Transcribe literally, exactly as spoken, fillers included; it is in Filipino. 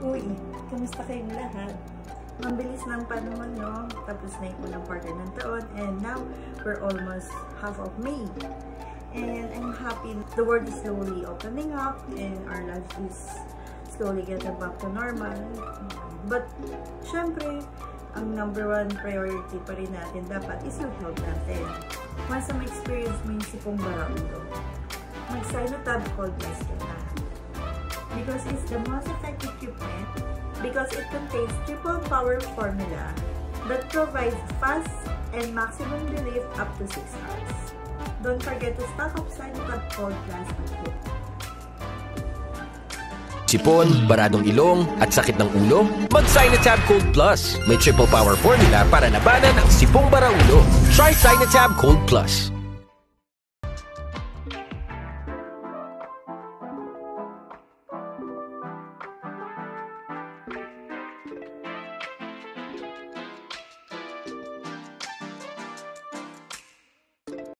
Uy, kamusta kayong lahat? Mabilis ng panahon, no? Tapos na yung unang quarter ng taon, and now we're almost half of May. And I'm happy the world is slowly opening up and our life is slowly getting back to normal. But, syempre, ang number one priority pa rin natin dapat is yung health natin. Once na ma-experience mo yung Sipong baraulo, mag-Sinutab Cold Plus ka na. Because it's the most effective treatment because it contains triple power formula that provides fast and maximum relief up to six hours. Don't forget to stock up Sinutab Cold Plus at home. Sipon, baradong ilong, at sakit ng ulo? Mag-Sinutab Cold Plus. May triple power formula para labanan ang sipong baraulo. Try Sinutab Cold Plus.